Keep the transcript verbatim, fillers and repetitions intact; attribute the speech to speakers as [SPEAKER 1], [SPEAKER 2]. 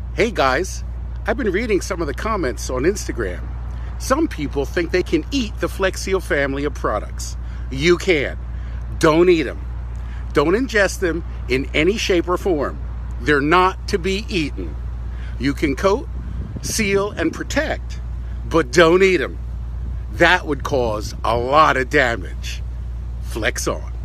[SPEAKER 1] Hey guys, I've been reading some of the comments on Instagram. Some people think they can eat the Flex Seal family of products. You can. Don't eat them. Don't ingest them in any shape or form. They're not to be eaten. You can coat, seal, and protect, but don't eat them. That would cause a lot of damage. Flex on.